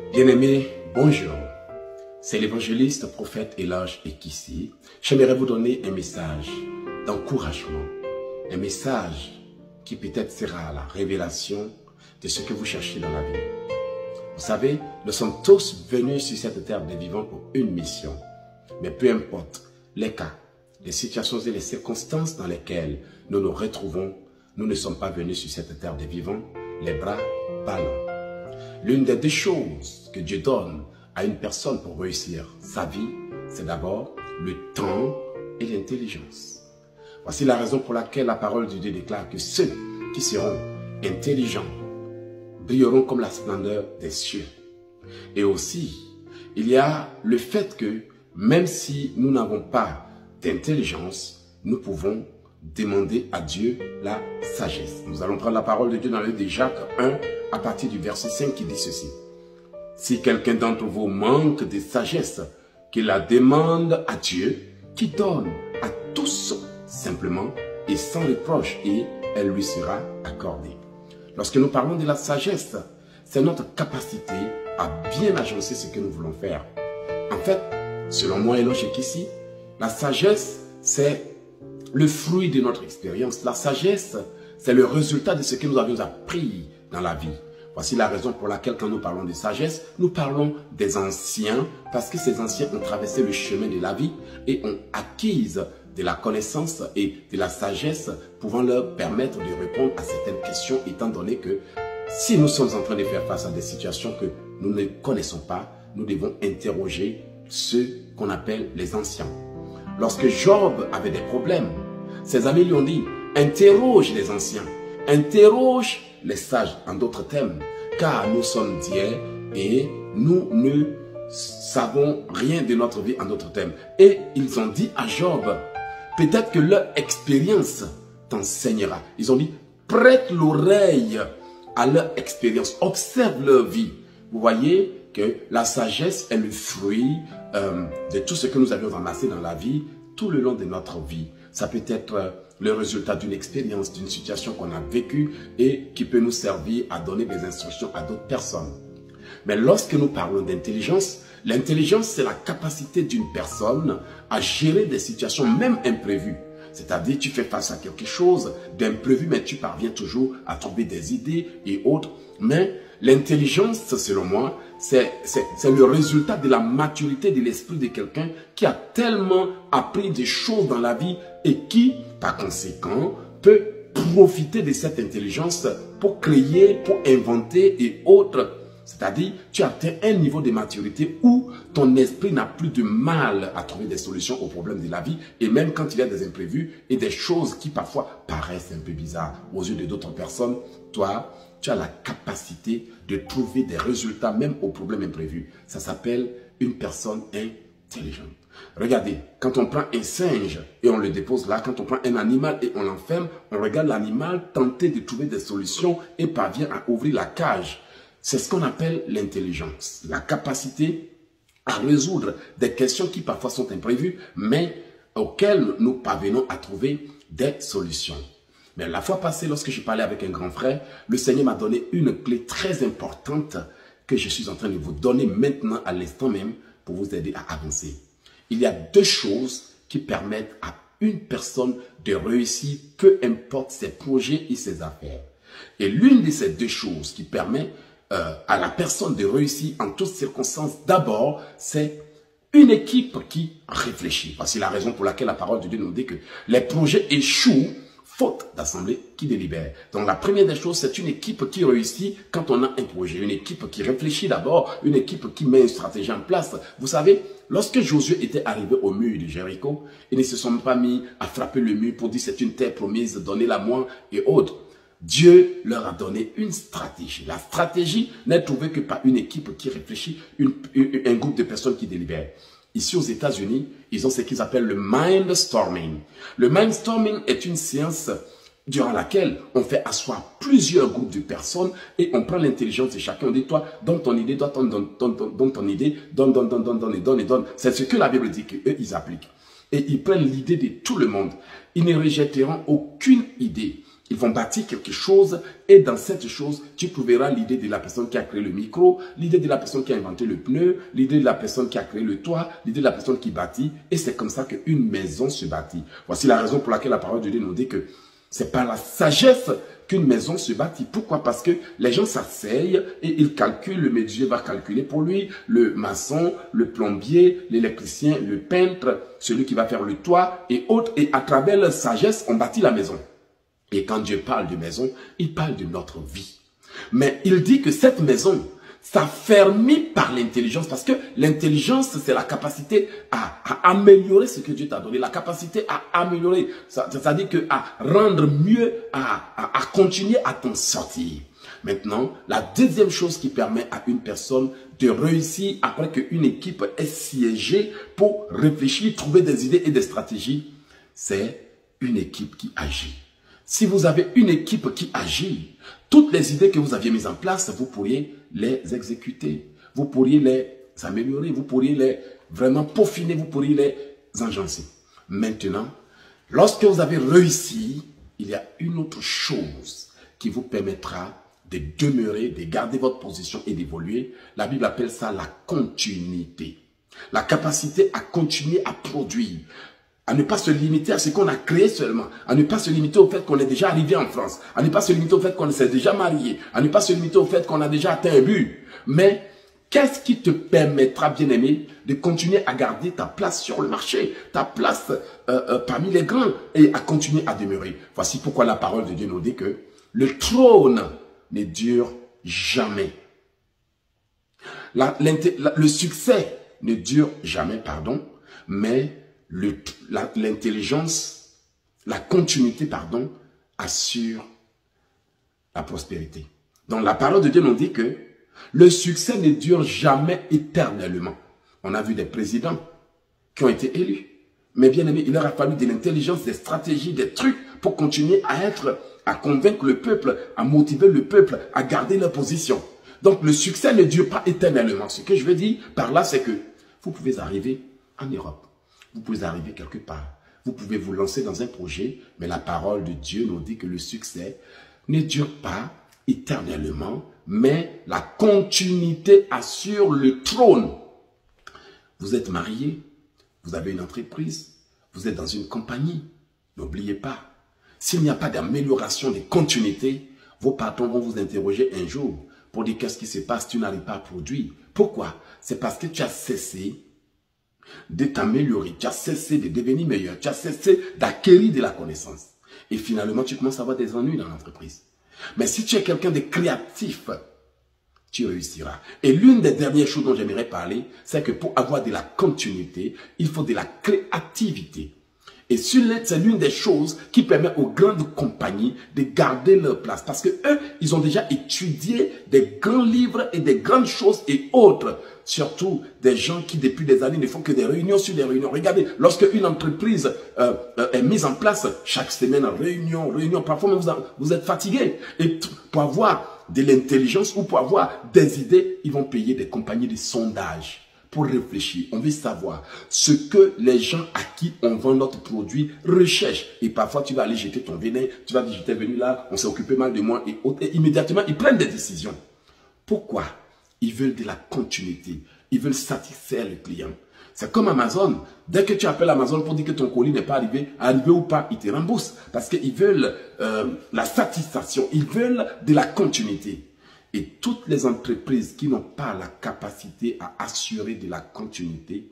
Bien-aimés, bonjour. C'est l'évangéliste, prophète Eloge Ekissi. J'aimerais vous donner un message d'encouragement. Un message qui peut-être sera la révélation de ce que vous cherchez dans la vie. Vous savez, nous sommes tous venus sur cette terre des vivants pour une mission. Mais peu importe les cas, les situations et les circonstances dans lesquelles nous nous retrouvons, nous ne sommes pas venus sur cette terre des vivants les bras ballants. L'une des deux choses que Dieu donne à une personne pour réussir sa vie, c'est d'abord le temps et l'intelligence. Voici la raison pour laquelle la parole de Dieu déclare que ceux qui seront intelligents brilleront comme la splendeur des cieux. Et aussi, il y a le fait que même si nous n'avons pas d'intelligence, nous pouvons demander à Dieu la sagesse. Nous allons prendre la parole de Dieu dans le livre de Jacques 1 à partir du verset 5 qui dit ceci. Si quelqu'un d'entre vous manque de sagesse, qu'il la demande à Dieu, qui donne à tous simplement et sans reproche, et elle lui sera accordée. Lorsque nous parlons de la sagesse, c'est notre capacité à bien agencer ce que nous voulons faire. En fait, selon moi, Eloge Ekissi, la sagesse, c'est le fruit de notre expérience. La sagesse, c'est le résultat de ce que nous avions appris dans la vie. Voici la raison pour laquelle quand nous parlons de sagesse, nous parlons des anciens, parce que ces anciens ont traversé le chemin de la vie et ont acquis de la connaissance et de la sagesse pouvant leur permettre de répondre à certaines questions, étant donné que si nous sommes en train de faire face à des situations que nous ne connaissons pas, nous devons interroger ceux qu'on appelle les anciens. Lorsque Job avait des problèmes, ses amis lui ont dit, interroge les anciens, interroge les sages en d'autres termes, car nous sommes d'hier et nous ne savons rien de notre vie en d'autres termes. Et ils ont dit à Job, peut-être que leur expérience t'enseignera. Ils ont dit, prête l'oreille à leur expérience, observe leur vie. Vous voyez que la sagesse est le fruit de tout ce que nous avions amassé dans la vie tout le long de notre vie. Ça peut être le résultat d'une expérience, d'une situation qu'on a vécue et qui peut nous servir à donner des instructions à d'autres personnes. Mais lorsque nous parlons d'intelligence, l'intelligence, c'est la capacité d'une personne à gérer des situations même imprévues. C'est-à-dire, tu fais face à quelque chose d'imprévu, mais tu parviens toujours à trouver des idées et autres. Mais l'intelligence, selon moi, c'est le résultat de la maturité de l'esprit de quelqu'un qui a tellement appris des choses dans la vie et qui, par conséquent, peut profiter de cette intelligence pour créer, pour inventer et autres. C'est-à-dire, tu atteins un niveau de maturité où ton esprit n'a plus de mal à trouver des solutions aux problèmes de la vie. Et même quand il y a des imprévus et des choses qui parfois paraissent un peu bizarres aux yeux de d'autres personnes, toi, tu as la capacité de trouver des résultats même aux problèmes imprévus. Ça s'appelle une personne intelligente. Regardez, quand on prend un singe et on le dépose là, quand on prend un animal et on l'enferme, on regarde l'animal tenter de trouver des solutions et parvient à ouvrir la cage. C'est ce qu'on appelle l'intelligence, la capacité à résoudre des questions qui parfois sont imprévues, mais auxquelles nous parvenons à trouver des solutions. Mais la fois passée, lorsque je parlais avec un grand frère, le Seigneur m'a donné une clé très importante que je suis en train de vous donner maintenant à l'instant même pour vous aider à avancer. Il y a deux choses qui permettent à une personne de réussir, peu importe ses projets et ses affaires. Et l'une de ces deux choses qui permet à la personne de réussir en toutes circonstances, d'abord, c'est une équipe qui réfléchit. Voici la raison pour laquelle la parole de Dieu nous dit que les projets échouent faute d'assemblée qui délibère. Donc la première des choses, c'est une équipe qui réussit quand on a un projet. Une équipe qui réfléchit d'abord, une équipe qui met une stratégie en place. Vous savez, lorsque Josué était arrivé au mur de Jéricho, ils ne se sont pas mis à frapper le mur pour dire c'est une terre promise, donnez-la moi et autres. Dieu leur a donné une stratégie. La stratégie n'est trouvée que par une équipe qui réfléchit, un groupe de personnes qui délibèrent. Ici aux États-Unis, ils ont ce qu'ils appellent le mindstorming. Le mindstorming est une séance durant laquelle on fait asseoir plusieurs groupes de personnes et on prend l'intelligence de chacun. On dit, toi, donne ton idée, toi, donne ton idée, donne. C'est ce que la Bible dit qu'eux, ils appliquent. Et ils prennent l'idée de tout le monde. Ils ne rejetteront aucune idée. Ils vont bâtir quelque chose et dans cette chose, tu trouveras l'idée de la personne qui a créé le micro, l'idée de la personne qui a inventé le pneu, l'idée de la personne qui a créé le toit, l'idée de la personne qui bâtit. Et c'est comme ça qu'une maison se bâtit. Voici la raison pour laquelle la parole de Dieu nous dit que c'est par la sagesse qu'une maison se bâtit. Pourquoi? Parce que les gens s'asseyent et ils calculent, le Dieu va calculer pour lui, le maçon, le plombier, l'électricien, le peintre, celui qui va faire le toit et autres. Et à travers leur sagesse, on bâtit la maison. Et quand Dieu parle de maison, il parle de notre vie. Mais il dit que cette maison, s'affermit par l'intelligence, parce que l'intelligence, c'est la capacité à améliorer ce que Dieu t'a donné, la capacité à améliorer, c'est-à-dire que à rendre mieux, à continuer à t'en sortir. Maintenant, la deuxième chose qui permet à une personne de réussir après qu'une équipe est siégée pour réfléchir, trouver des idées et des stratégies, c'est une équipe qui agit. Si vous avez une équipe qui agit, toutes les idées que vous aviez mises en place, vous pourriez les exécuter. Vous pourriez les améliorer, vous pourriez les vraiment peaufiner, vous pourriez les engencer. Maintenant, lorsque vous avez réussi, il y a une autre chose qui vous permettra de demeurer, de garder votre position et d'évoluer. La Bible appelle ça la continuité. La capacité à continuer à produire. À ne pas se limiter à ce qu'on a créé seulement, à ne pas se limiter au fait qu'on est déjà arrivé en France, à ne pas se limiter au fait qu'on s'est déjà marié, à ne pas se limiter au fait qu'on a déjà atteint un but. Mais qu'est-ce qui te permettra, bien-aimé, de continuer à garder ta place sur le marché, ta place parmi les grands et à continuer à demeurer? Voici pourquoi la parole de Dieu nous dit que le trône ne dure jamais. Le succès ne dure jamais, pardon, mais l'intelligence, la continuité, pardon, assure la prospérité. Donc la parole de Dieu nous dit que le succès ne dure jamais éternellement. On a vu des présidents qui ont été élus. Mais bien aimé, il leur a fallu de l'intelligence, des stratégies, des trucs pour continuer à convaincre le peuple, à motiver le peuple, à garder leur position. Donc le succès ne dure pas éternellement. Ce que je veux dire par là, c'est que vous pouvez arriver en Europe. Vous pouvez arriver quelque part. Vous pouvez vous lancer dans un projet, mais la parole de Dieu nous dit que le succès ne dure pas éternellement, mais la continuité assure le trône. Vous êtes marié, vous avez une entreprise, vous êtes dans une compagnie. N'oubliez pas, s'il n'y a pas d'amélioration, de continuité, vos patrons vont vous interroger un jour pour dire qu'est-ce qui se passe, tu n'arrives pas à produire. Pourquoi? C'est parce que tu as cessé de t'améliorer, tu as cessé de devenir meilleur, tu as cessé d'acquérir de la connaissance. Et finalement, tu commences à avoir des ennuis dans l'entreprise. Mais si tu es quelqu'un de créatif, tu réussiras. Et l'une des dernières choses dont j'aimerais parler, c'est que pour avoir de la continuité, il faut de la créativité. Et c'est l'une des choses qui permet aux grandes compagnies de garder leur place. Parce que eux, ils ont déjà étudié des grands livres et des grandes choses et autres. Surtout des gens qui depuis des années ne font que des réunions sur des réunions. Regardez, lorsque une entreprise est mise en place, chaque semaine, réunion, parfois même vous êtes fatigué. Et pour avoir de l'intelligence ou pour avoir des idées, ils vont payer des compagnies de sondage. Pour réfléchir, on veut savoir ce que les gens à qui on vend notre produit recherchent. Et parfois, tu vas aller jeter ton venin, tu vas dire, j'étais venu là, on s'est occupé mal de moi et autres. Et immédiatement, ils prennent des décisions. Pourquoi? Ils veulent de la continuité. Ils veulent satisfaire le client. C'est comme Amazon. Dès que tu appelles Amazon pour dire que ton colis n'est pas arrivé ou pas, ils te remboursent. Parce qu'ils veulent la satisfaction. Ils veulent de la continuité. Et toutes les entreprises qui n'ont pas la capacité à assurer de la continuité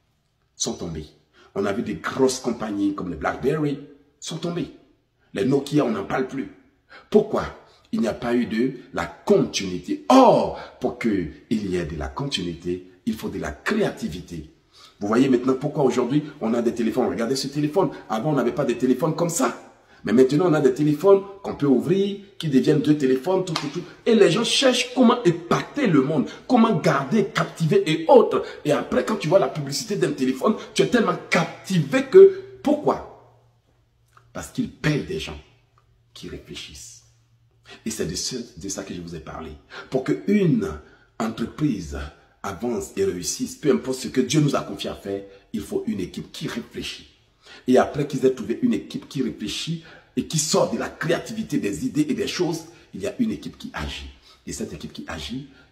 sont tombées. On a vu des grosses compagnies comme les BlackBerry sont tombées. Les Nokia, on n'en parle plus. Pourquoi? Il n'y a pas eu de la continuité. Or, pour qu'il y ait de la continuité, il faut de la créativité. Vous voyez maintenant pourquoi aujourd'hui on a des téléphones. Regardez ce téléphone. Avant, on n'avait pas de téléphones comme ça. Mais maintenant, on a des téléphones qu'on peut ouvrir, qui deviennent 2 téléphones, tout. Et les gens cherchent comment épater le monde, comment garder, captiver et autres. Et après, quand tu vois la publicité d'un téléphone, tu es tellement captivé que... Pourquoi? Parce qu'ils payent des gens qui réfléchissent. Et c'est de ça que je vous ai parlé. Pour qu'une entreprise avance et réussisse, peu importe ce que Dieu nous a confié à faire, il faut une équipe qui réfléchit. Et après qu'ils aient trouvé une équipe qui réfléchit, et qui sort de la créativité des idées et des choses, il y a une équipe qui agit. Et cette équipe qui agit